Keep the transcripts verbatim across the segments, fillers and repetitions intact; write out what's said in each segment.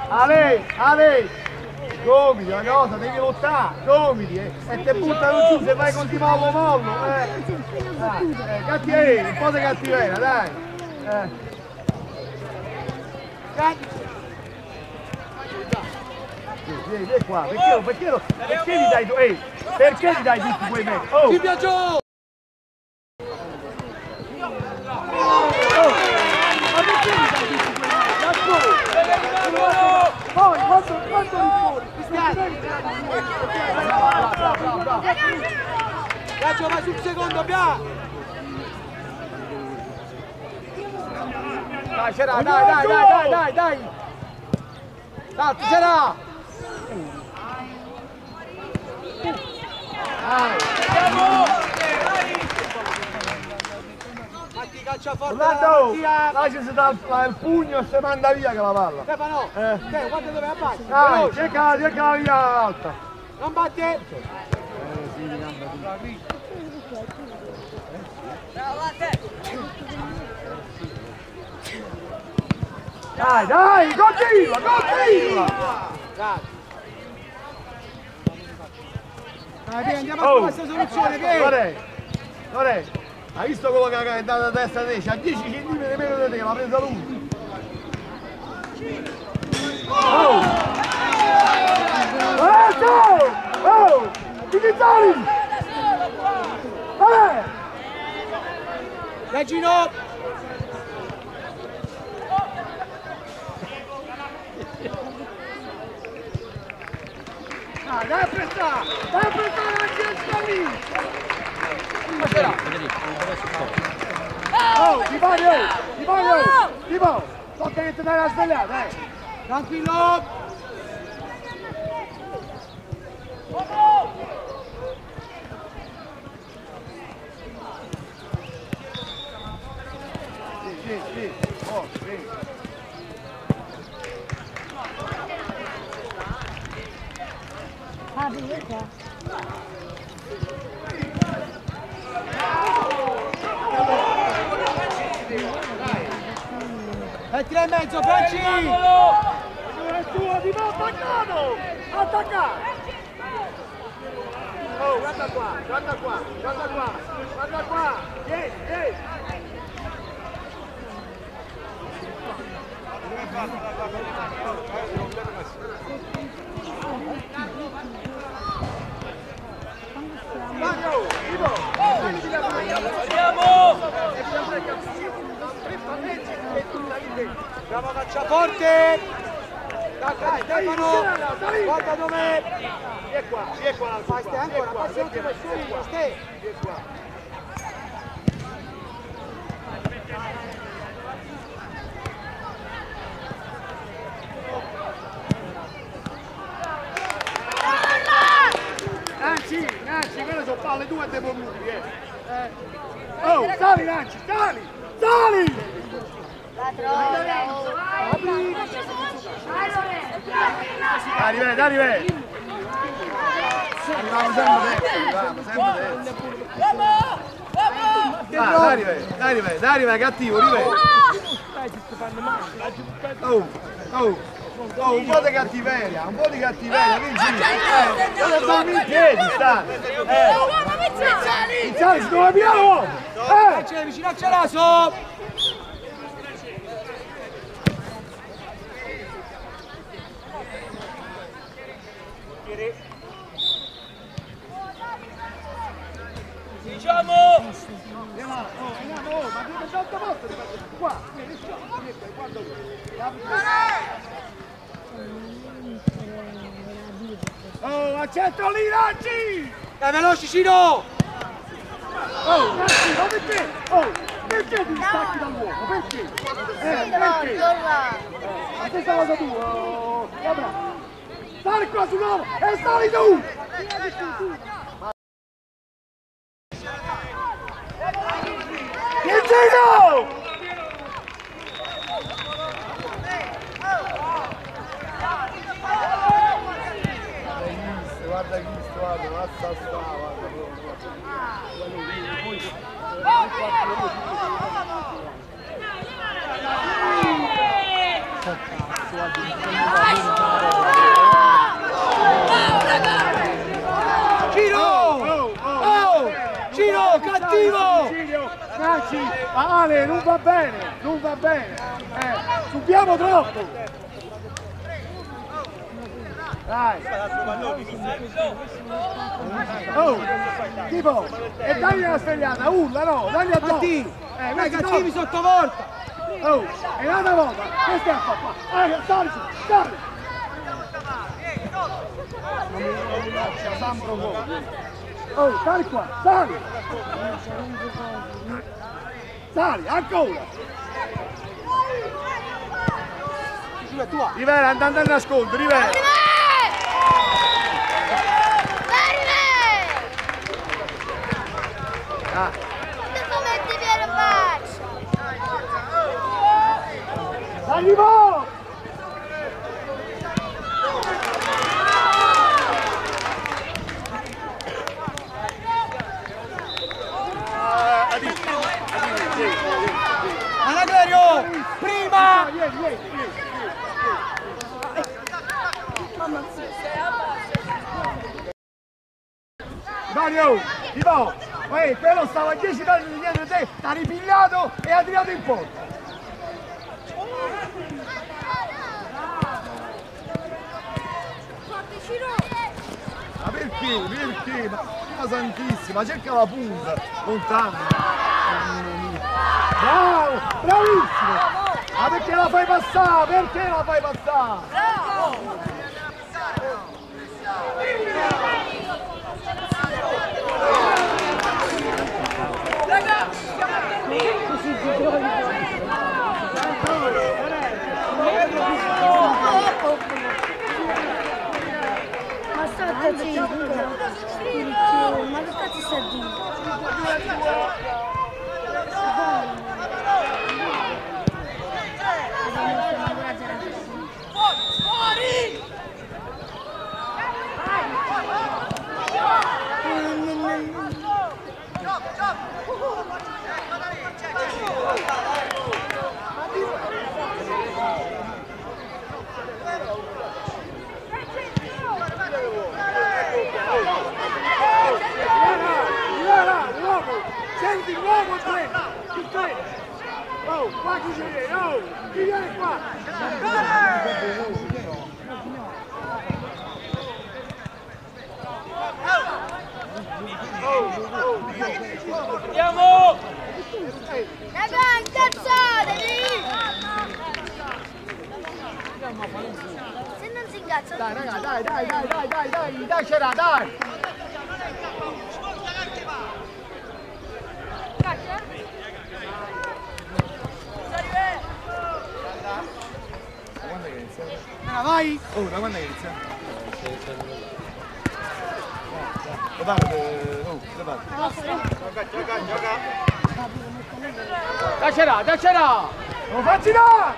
Ale, Ale, gomiti, una cosa, devi lottare, gomiti, eh, e te buttano giù, se vai così mollo mollo, eh. Dai, eh, cattiveria, un po' di cattiveria, dai. Eh. Vieni, vieni qua, perché, perché, perché gli dai, ehi, perché gli dai tutti quei metri? Oh! Ti piace! Poi, quando, quando rispondi? Gaccio, vai sul secondo, piano! Dai, c'era, dai, dai, dai, dai, dai, dai! Dai, c'era! Dai! Matti, caccia forte! Orlando! Là ci si dà il pugno e si manda via che la palla! Stefano! Eh. Te, guarda dove abbassi! Dai, cerca, cerca la via alta! Non batte! Dai, dai, continua, continua! Dai! Dai, andiamo Oh. a questa soluzione, che? Lore, Lore, hai visto quello che è andato a destra di te? C'ha dieci centimetri meno di te, l'ha presa lui! Oh! Lorenzo! Oh! Tichizzani! Eh! Regino! Dai, dai a prestare! Dai a prestare anche il Spalì! Oh, ti pari, oh! Ti pari, oh! Tipo, tocca che ti dai la svegliata, eh! Tranquillo! Sì, sì, sì! Oh, sì! Ah, vieni qua. E tre e mezzo, Franci! È tuo, ti va attaccato! Attaccato! Oh, guarda qua, guarda qua, guarda qua, guarda qua! Vieni, vieni! Mario, Ivo! Bravo Cacciaforte! Dai, dai, Stefano! Guarda dov'è! Vieni qua, vieni qua! Fai ste ancora, passi anche per su, ste! Vieni qua! Nanci, Nanci, quelle sono palle tue e dei pomodori, eh! eh. Oh, sali Nanci, sali! Sali! Dai, Rive, dai, Rive! Arriviamo sempre dentro, arriviamo sempre dentro! Dai, dai, Rive, dai, Rive, dai, Rive, cattivo, Rive! Oh, oh! Oh, un po' di cattiveria, un po' di cattiveria, vinci! Eh, dove stanno in piedi, sta! Eh! Pizzali, si trova piano! Eh! C'è vicino a Ceraso! Diciamo! Andiamo, oh, andiamo, oh, ma dove tanta volta di fare qua? Vieni qua, vieni qua, guarda lui. Oh, accetta lì, Raggi! Dai, veloci, Cino! Oh, Raggi, ma perché? Oh, perché ti stacchi dall'uomo? Perché? Eh, perché? La stessa cosa tu, oh, vabbè. Sali qua sull'uomo e sali tu! Pizzino! Guarda chi sto, guarda, mazza sta, guarda. Ale, non va bene, non va bene. Eh, subiamo troppo. Dai. Oh, tipo, e dagli una svegliata, urla, no, dagli a Cattivi, eh, dai cattivi sottovolta. Oh, e un'altra volta, che stai a fare qua? Ah, sali, sali. Oh, sali qua, sali. Sali, ancora. Rivera, andando a nascondere, Rivera. Ah. Arrivo! Anaglerio, prima! Mario, ti va! Ehi, quello stava a dieci metri dietro di te, t'ha ripigliato e ha tirato in porta! Ma perché? Perché? Ma, ma santissima, cerca la punta, lontano! Bravo, bravissimo! Ma perché la fai passare? Perché la fai passare? Bravo! Ma sta zitto, ma che cazzo sta dicendo? Senti l'uomo tre! Il tre! Oh, qua chi viene? Oh! Chi viene qua? Andiamo! Raga, incazzatevi! Se non si incazza... Dai, raga, dai, dai, dai, dai, dai, dai, dai, c'era, dai! Ah, vai! Oh, da quando è inizia? Da parte, oh, da parte. Gioca, gioca, gioca. Dacela, dacela! Non facci là!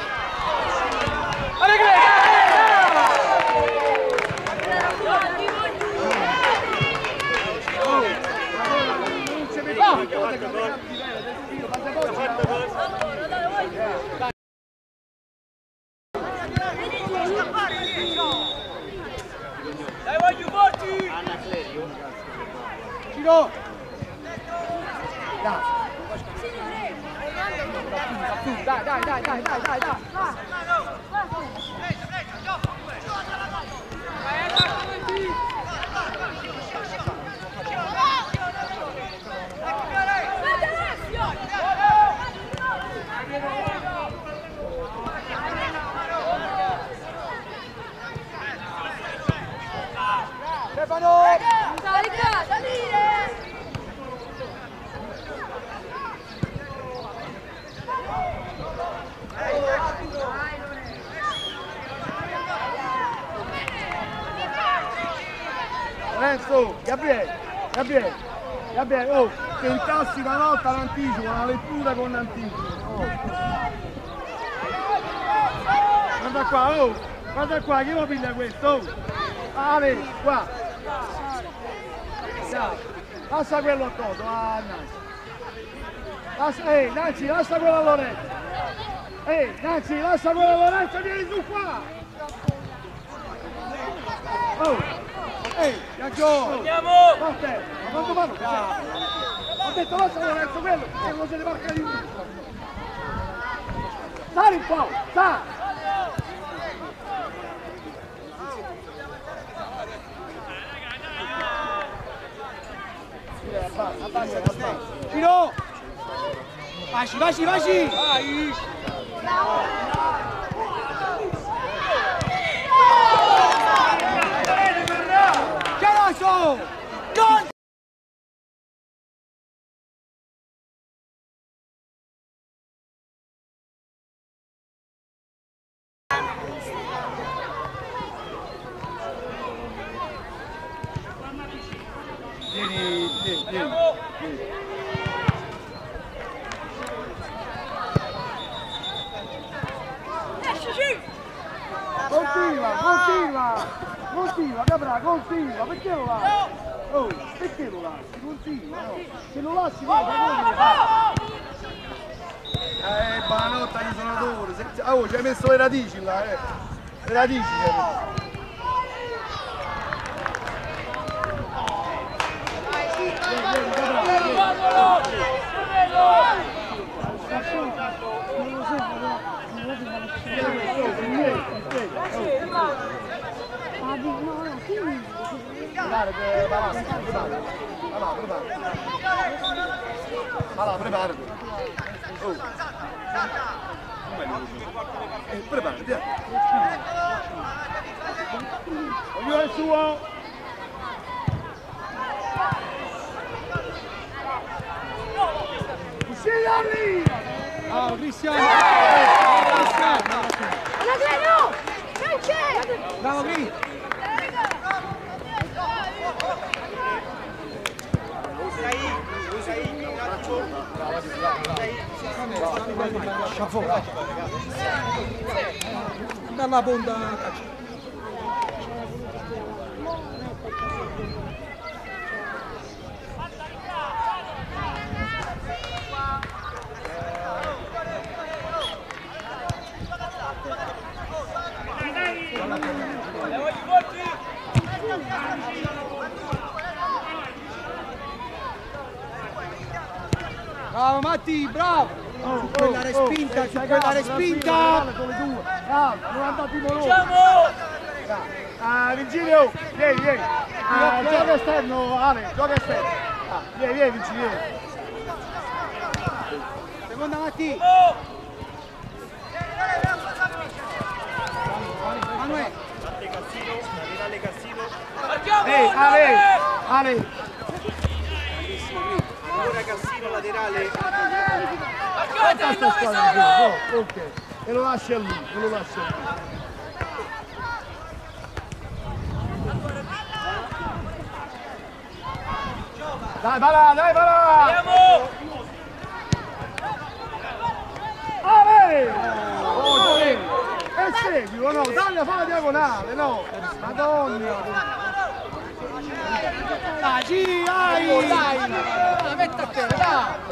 Dai, voglio forti! Giro! Dai, dai, dai, dai, dai, dai, dai! Stefano! Salire, salire! Lorenzo, Gabriele, Gabriele, Gabriele, oh, che intassi una volta l'anticipo, una lettura con l'anticipo. Oh. Guarda qua, oh, guarda qua, chi lo piglia questo? Oh. Ah, vedi, qua. Dai, lascia quello a coso, ah, Nancy. Lascia, ehi, Nancy, lascia quello a Lorenzo. Ehi, Nancy, lascia quello a Lorenzo, vieni su qua. Oh. Ehi, Giacchio! Andiamo! Forte! Ma quanto fanno? Quanto detto lascialo verso quello, che non se ne marca di uno. Sali un po', sta! Abbassa, abbassa, abbassa. Giro! Vai, vai, vai! Vai! Carasso! Gol! Vieni, vieni, vieni. Continua, continua, continua, Capra, continua, perché lo lasci? Oh, perché lo lasci? Continua, no? Se lo lasci, guarda, eh, buonanotte agli suonatori, ah, oh, ci hai messo le radici là, eh, le radici ci hai messo. Allora, preparati. Oh. Eh, preparati, eh. Ognuno il suo. Uscite da lì! Bravo Cristiano! Anacleno! Non c'è! Bravo Cri! Dalla ponta caccia. Bravo Matti, bravo! Oh, quella respinta, oh, quella respinta! Bravo, non andate in loro! Ah, Virgilio, vieni, vieni! Ah, gioca esterno, Ale, gioca esterno! Ah, vieni, vieni, Virgilio! Seconda Matti! Manuel! Ehi, Ale! Ale! Ancora Cassino laterale. Guarda sta squadra, oh, ok, e lo lasci a lui, e lo lasci a lui. Dai, va là, dai, va là! Andiamo! Ale! Oh, dai! E seguilo, no, taglia, fa la diagonale, no! Madonna! Dai, giri, dai! Dai! La metta a terra, dai!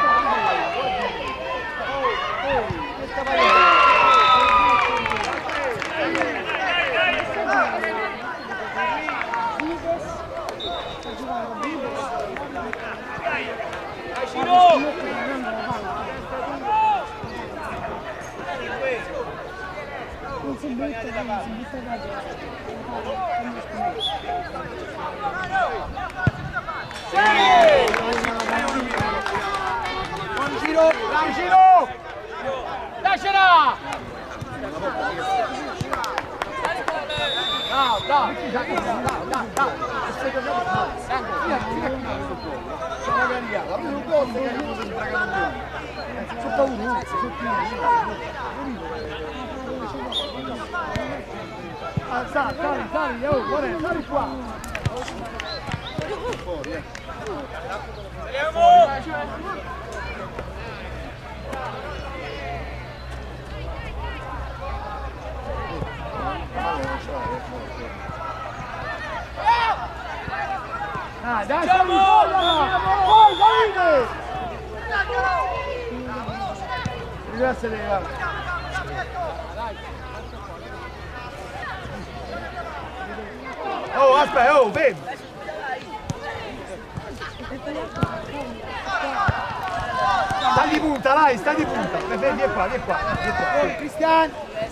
Non si butta, non si butta da Buon giro! Dai, giro! Lasciala! No, no, dai, dai, dai, dai. Ah, sali, sali, sali, oh, guarda, sali qua! Fuori, eh! Ah, dai, sali, poi, salite! Diverse le gambe. Oh, aspetta, oh, vedi! punta, dai, stai di punta. Vieni qua, vieni qua, vieni qua. Cristian.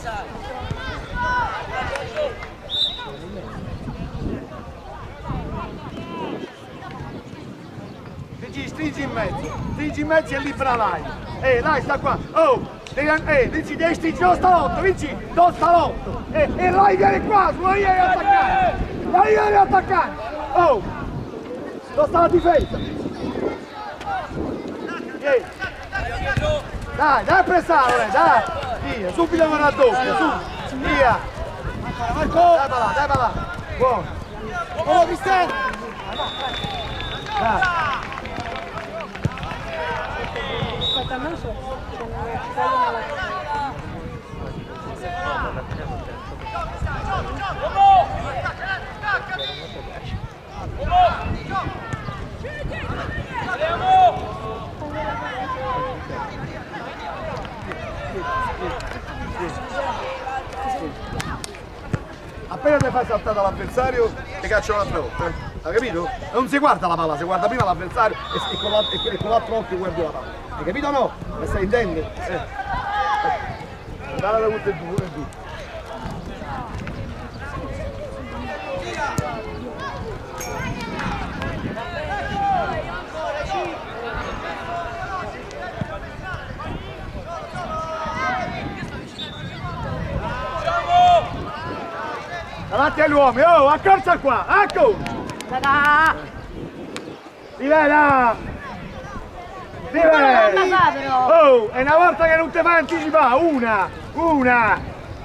Stringi, stringi in mezzo, stringi in mezzo e libera l'hai. Eh, dai, sta qua. Oh, devi, eh, Vinci, devi stringere lo stalotto, Vinci, do stalotto. Eh, e l'hai viene qua, sulla linea di attaccante. La linea di attaccante. Oh, dove sta la difesa? Eh. Dai, dai a pressare, dai. Via, subito con la doppia, su. Via. Marco, dai là, dai là. Buono. Oh, Cristiano. Dai. Aspetta, non so. Appena ti fai saltare l'avversario ti caccia un'altra volta, eh? Hai capito? Non si guarda la palla, si guarda prima l'avversario e, e con l'altro occhio guardi la palla. Hai capito o no? Mi stai intendendo? Eh. Guarda da tutte e due, e due. Davanti agli uomini, oh, accorcia qua, ecco! Rivela! Rivela! Oh, è una volta che non ti fa anticipare, una! Una!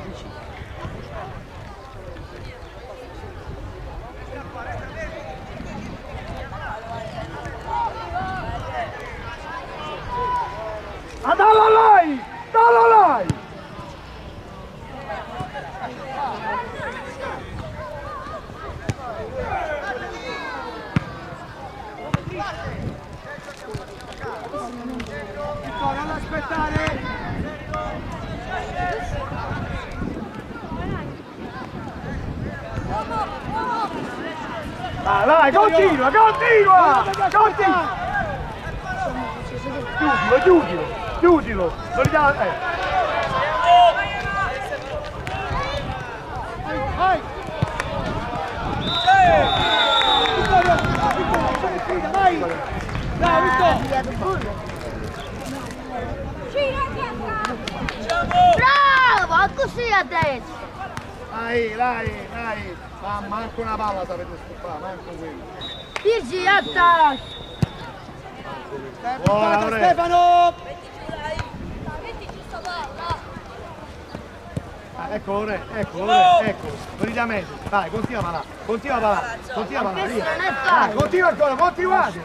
Ah, dallo lei! Dallo lei! Non aspettare! Vai, vai, continua, continua! Continua! Chiudilo, chiudilo, chiudilo! Non gli dà... Eh. Vai! Vai! Dai, Vittorio! Bravo, così a destra. Dai, dai, dai. Ma manco una palla sapete stupare, manco quello. Virgi, attacca. Buona Stefano! Ah, ecco ore, ecco ore, ecco. Solitamente. Dai, continua là. Continua là. Continua là. Dai, continua ancora, continuate.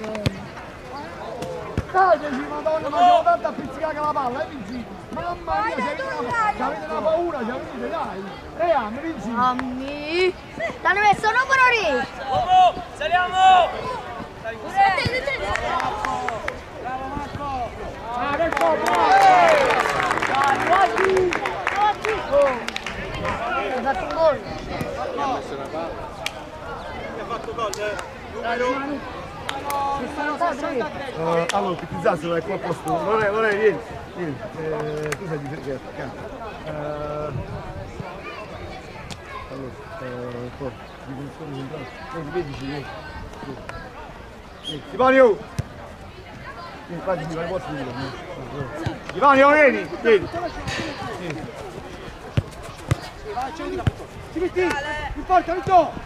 Dai, dici, madonna, ma siamo tanto a pizzicare la palla, eh, Vinci? Mamma mia, c'avete una paura, c'avete, dai! E anni, Vinci! Mammi! T'hanno messo numero lì! Uomo, saliamo! Bravo Marco! Ah, che colpo! Dai, guardi! Guardi! Hai fatto un gol! Ha messo una palla. Ha fatto gol, eh? Numero... Uh, allora, Pizzazzo è qua a posto. Non è, non è, vieni, vieni. Eh, tu sei di perché attaccante. Uh, allora, uh, qua, di funzione centrale. Vieni, vedici, vieni. Ivanio! Vieni, qua ti vai, posso dire. Ivanio, vieni, vieni. Vieni. Ti metti, in porta, Vitto!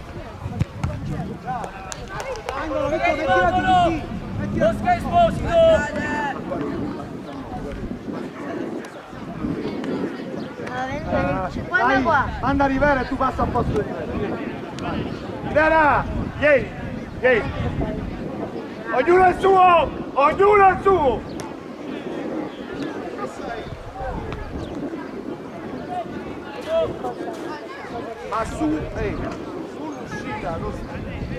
Angolo, Vitto, metti la tutti! Oscar Esposito! Guarda qua! Manda Rivera e tu passa al posto di Rivera. Rivera, vieni, vieni. Ognuno il suo, ognuno il suo. Ma su, ehi, sull'uscita, non si...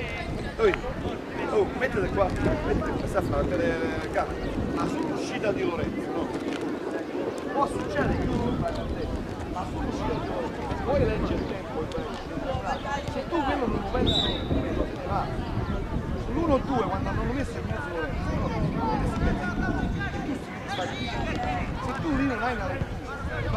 Oh, mettete qua, mettete questa a fare la telecamera, ma sull'uscita di Lorenzo, no? Può succedere che tu fai la te, ma sull'uscita di Lorenzo, vuoi leggere il tempo? Se tu quello non lo pensi, quello se ne va. Sull'uno o due, quando hanno messo in mezzo Lorenzo, no? E tu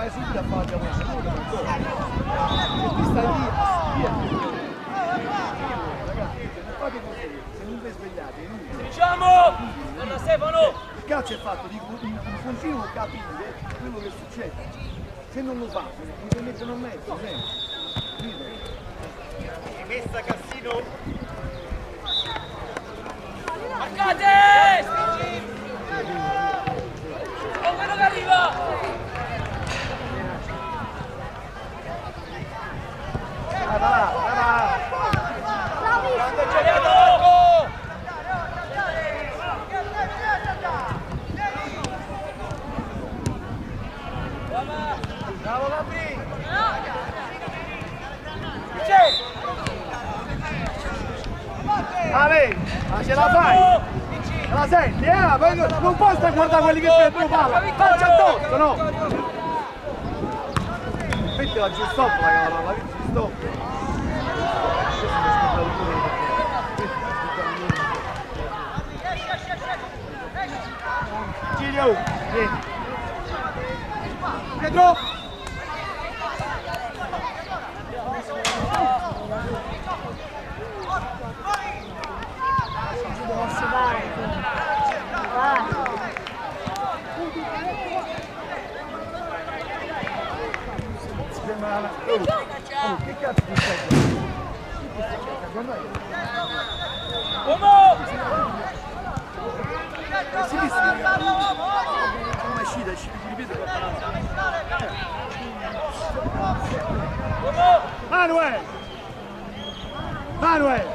vai subito a fare la chiamata, non lo so. Se ti stai lì, via. Ragazzi, non fate così, se non vi svegliate, è inutile. Diciamo! Donna Stefano! Il calcio è fatto di un continuo capire quello che succede. Se non lo fa, mi si mettono a mezzo, sempre. Messa Cassino! Marcate! Oh, quello che arriva! Vai, va là, vai là! Grande giocato! Bravo Gabri! Ale, ma ce la fai? Ce la senti, eh? Poi non puoi stare a guardare quelli che prendono palla! Faccia addosso, no! Mettila giù stop, la palla, giù stop! Giglio, vieni! Pedro! Oh, che cazzo ti stai? Come? Si viste? Come uscita, uscita di ripeto Manuel! Manuel!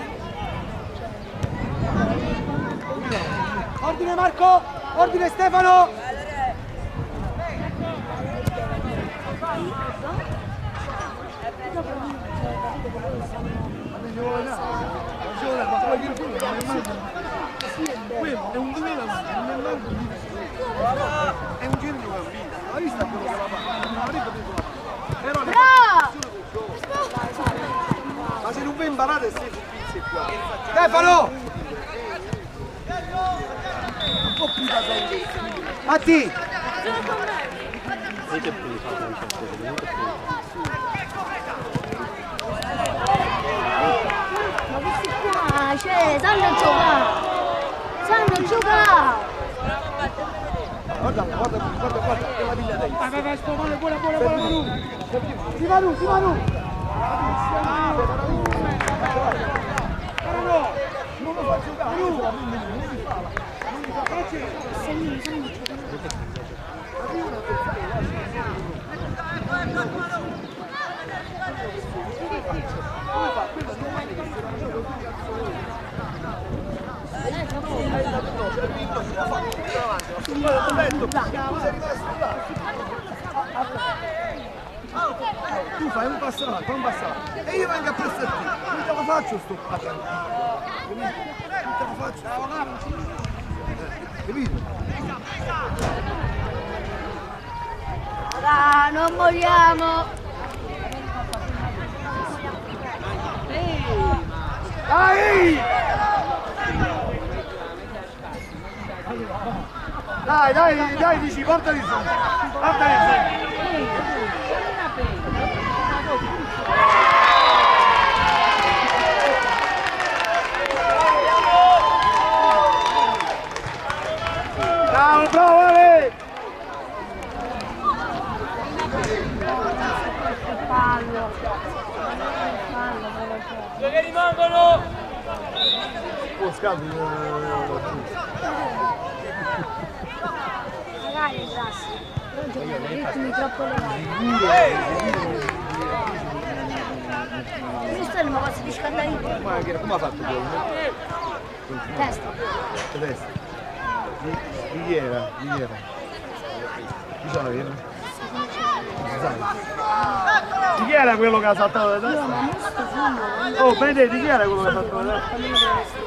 Ordine Marco! Ordine Stefano! Quello è un duello, non è manco di è un genio che ha vinto, hai visto quello che va a non avrebbe preso la palla, però ma se non vi imparate stai su pizze qua. Stefano! Un po' più da sei. Matti! Ma questi qua, cioè, sanno giocare! Sanno giocare! Guarda, guarda, guarda, guarda, che la piglia dai! Vai, vai, vai, sto male, buona, buona, buona, Manu! Di Manu, di Manu! Non lo fa giocare! Non lo fa! Non li fa! Sanno, sanno giocare! Come fa? Quello non è che tu fai un passo avanti, un passo avanti e io vengo a prestare qui, non te lo faccio sto patente, non te lo faccio, capito? Ah, non moriamo! Dai! Dai, dai, dai, dici, portali su, portali su. Bravo, bravo, Ale! Fallo! Due che rimangono! Oh, scaldo! Magari il Rassi, però giocano ritmi troppo elevati. Questo è una cosa di scandalino. Ma che, come ha fatto quello? Testa. Testa. Di, di chi era? Di chi era? Chi ce l'aveva? Di chi era quello che ha saltato da testa? Oh, Benedetto, di chi era quello che ha saltato da testa?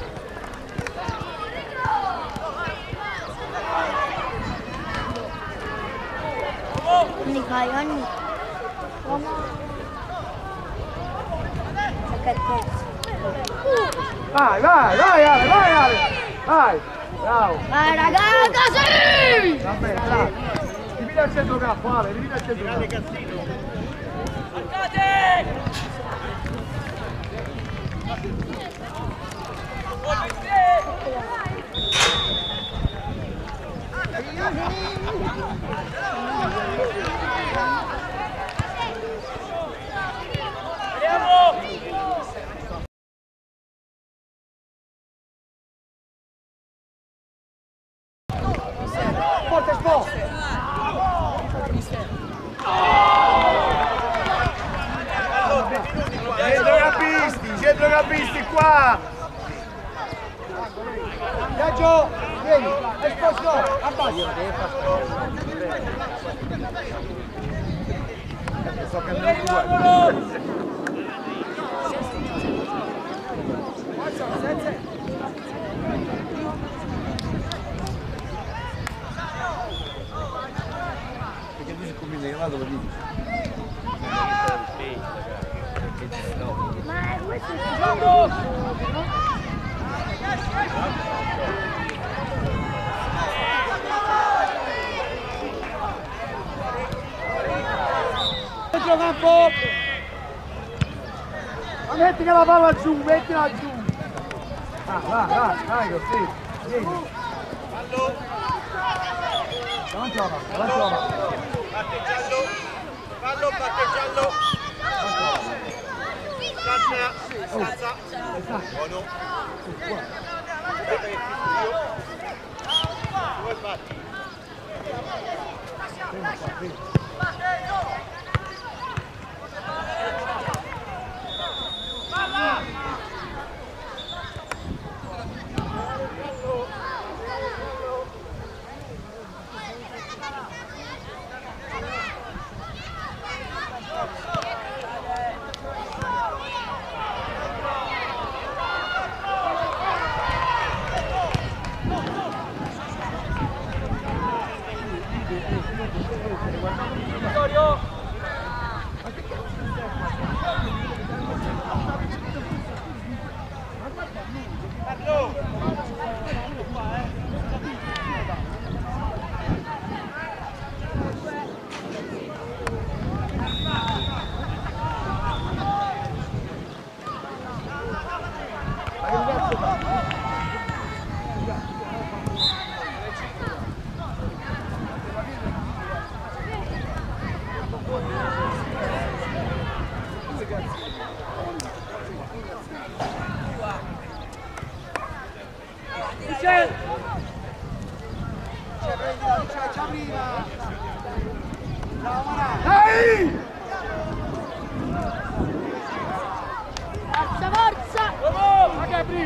Quindi fai ogni uomo che terzo. Vai, vai, vai Ale, vai Ale! Vai! Bravo! Vai ragazzi! Va bene, bravo! Vieni al centrocampo, Ale, vieni al centrocampo. Forte Spo! Centrocampisti, centrocampisti qua! Viaggio, vieni, esposto, abbassa! Sto cambiando perché tu si combina io vado lo dici. Ma questo è il gioco! Centrocampo! Ma metti che la palla giù, mettila giù! Ah, vai, vai, vai così, vieni! Fallo! Davanti alla palla, davanti alla palla! Batte giallo! Fallo, batte giallo! Scalza! Scalza! Buono! Due batti! Dai! Forza, forza! Ma che apri?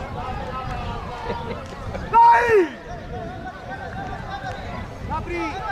Dai! Apri!